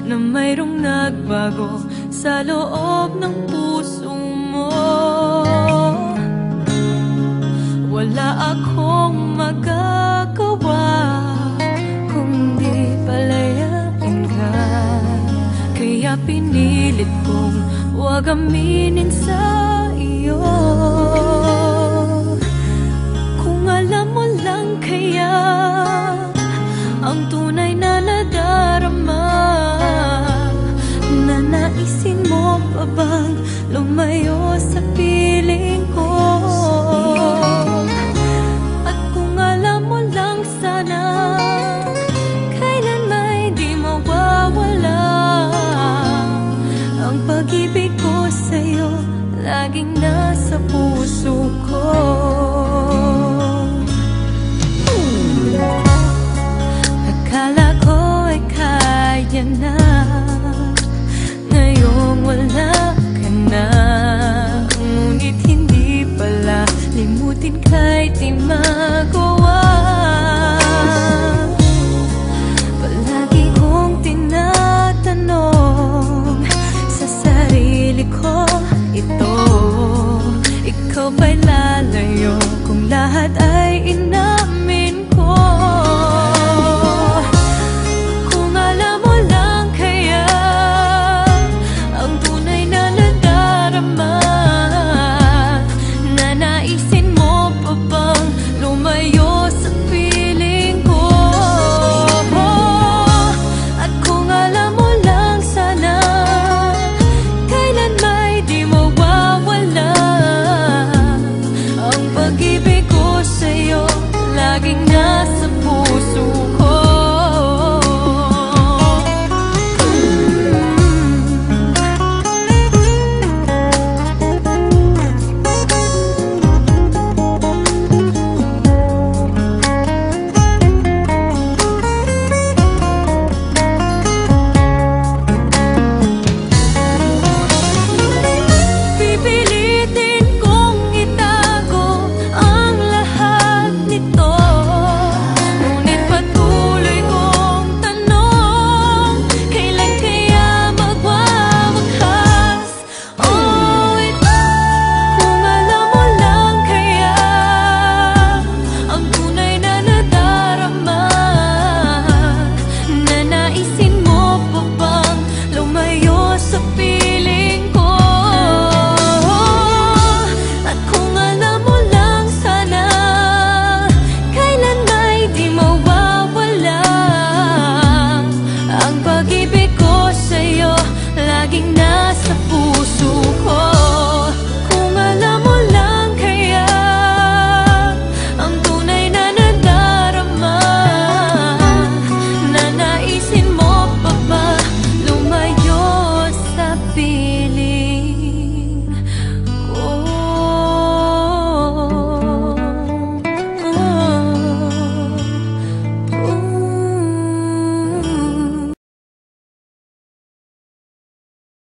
na mayroong nagbago sa loob ng puso mo. Wala akong magagawa kundi palayain ka. Kaya pinilit kong huwag aminin sa iyo. Kung alam mo lang kaya ang tunay na nadarama, nanaisin mo pa bang lumayo sa piling ko? At kung alam mo lang sana, kailan may di mawawala ang pag-ibig ko sa'yo, laging nasa puso ko. Akala ko ay kaya na, ngayong wala ka na. Ngunit hindi pala, limutin kahit di magawa. Palagi kong tinatanong sa sarili ko ito, ikaw ba'y lalayo kung lahat ay